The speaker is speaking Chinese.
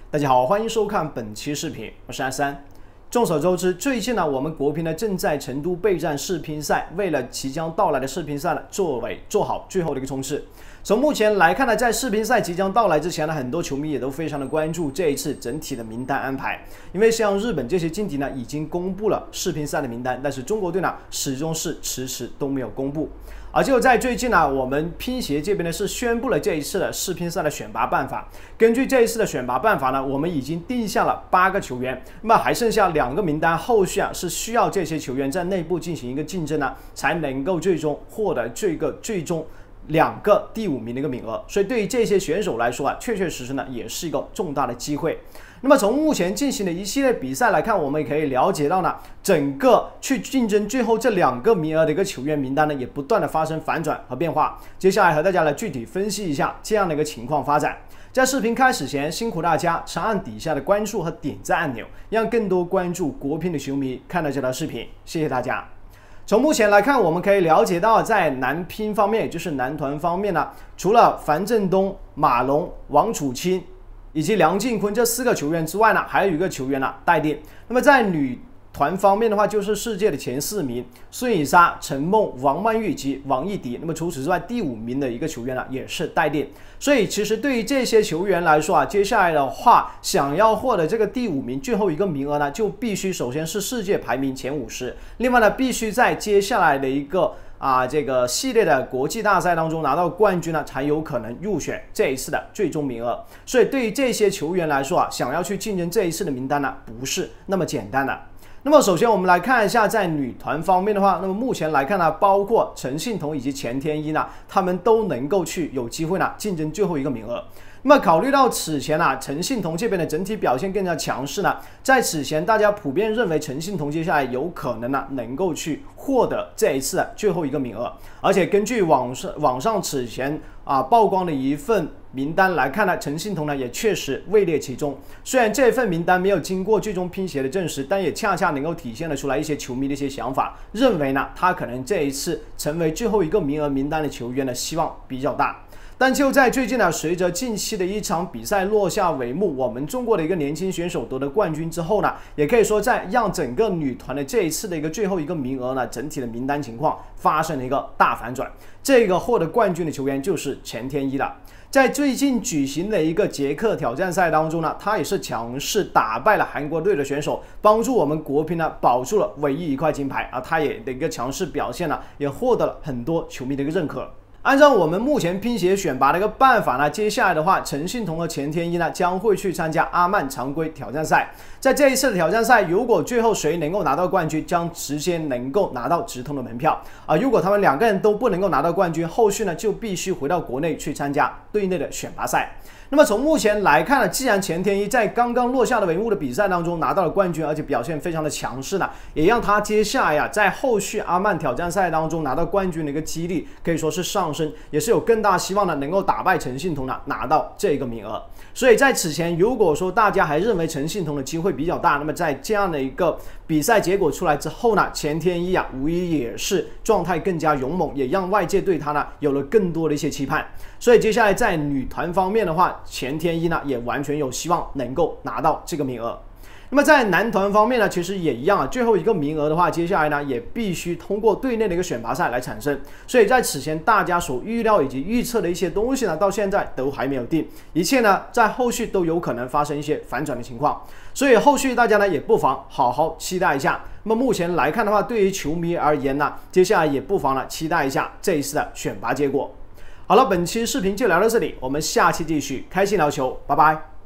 大家好，欢迎收看本期视频，我是阿三。众所周知，最近呢，我们国乒呢正在成都备战世乒赛，为了即将到来的世乒赛呢，做好最后的一个冲刺。从目前来看呢，在世乒赛即将到来之前呢，很多球迷也都非常的关注这一次整体的名单安排，因为像日本这些劲敌呢，已经公布了世乒赛的名单，但是中国队呢，始终是迟迟都没有公布。而就在最近呢，我们乒协这边呢是宣布了这一次的世乒赛的选拔办法。根据这一次的选拔办法呢，我们已经定下了8个球员，那么还剩下2个名单，后续是需要这些球员在内部进行一个竞争呢，才能够最终获得最终2个第5名的一个名额。所以对于这些选手来说确实呢也是一个重大的机会。那么从目前进行的一系列比赛来看，我们也可以了解到呢，整个去竞争最后这2个名额的一个球员名单呢，也不断的发生反转和变化。接下来和大家来具体分析一下这样的一个情况发展。在视频开始前，辛苦大家长按底下的关注和点赞按钮，让更多关注国乒的球迷看到这条视频，谢谢大家。从目前来看，我们可以了解到，在男乒方面，也就是男团方面呢，除了樊振东、马龙、王楚钦以及梁靖昆这4个球员之外呢，还有一个球员呢待定。那么在女团方面的话，就是世界的前4名孙颖莎、陈梦、王曼玉以及王艺迪。那么除此之外，第5名的一个球员呢也是待定。所以其实对于这些球员来说接下来的话，想要获得这个第5名最后一个名额呢，就必须首先是世界排名前50，另外呢，必须在接下来的一个这个系列的国际大赛当中拿到冠军呢，才有可能入选这一次的最终名额。所以对于这些球员来说想要去竞争这一次的名单呢，不是那么简单的。那么首先我们来看一下在女团方面的话，那么目前来看呢，包括陈幸同以及钱天一呢，他们都能够有机会呢竞争最后一个名额。那么考虑到此前陈幸同这边的整体表现更加强势呢，在此前大家普遍认为陈幸同接下来有可能能够去获得这一次的最后一个名额。而且根据网上此前曝光的一份名单来看呢，陈幸同呢也确实位列其中。虽然这份名单没有经过最终乒协的证实，但也恰恰能够体现得出来一些球迷的一些想法，认为呢他可能这一次成为最后一个名额名单的球员的希望比较大。但就在最近随着近期的一场比赛落下帷幕，我们中国的一个年轻选手夺得冠军之后呢，也可以说在让整个女团的这一次的一个最后一个名额呢，整体的名单情况发生了一个大反转。这个获得冠军的球员就是钱天一了。在最近举行的一个捷克挑战赛当中呢，他也是强势打败了韩国队的选手，帮助我们国乒呢保住了唯一1块金牌。他也的一个强势表现呢，也获得了很多球迷的一个认可。按照我们目前乒协选拔的一个办法呢，接下来的话，陈幸同和钱天一呢将会去参加阿曼常规挑战赛。在这一次的挑战赛，如果最后谁能够拿到冠军，将直接能够拿到直通的门票。如果他们2个人都不能够拿到冠军，后续呢就必须回到国内去参加队内的选拔赛。那么从目前来看呢，既然钱天一在刚刚落下的帷幕的比赛当中拿到了冠军，而且表现非常的强势呢，也让他接下来在后续阿曼挑战赛当中拿到冠军的一个几率可以说是上升，也是有更大希望能够打败陈幸同拿到这个名额。所以在此前，如果说大家还认为陈幸同的机会比较大，那么在这样的一个比赛结果出来之后呢，钱天一无疑也是状态更加勇猛，也让外界对他有了更多的一些期盼。所以接下来在女团方面的话，钱天一也完全有希望能够拿到这个名额。那么在男团方面呢，其实也一样最后一个名额的话，接下来呢也必须通过队内的一个选拔赛来产生。所以在此前大家所预料以及预测的一些东西呢，到现在都还没有定，一切呢在后续都有可能发生一些反转的情况。所以后续大家呢也不妨好好期待一下。那么目前来看的话，对于球迷而言呢，接下来也不妨期待一下这一次的选拔结果。好了，本期视频就聊到这里，我们下期继续开心聊球，拜拜。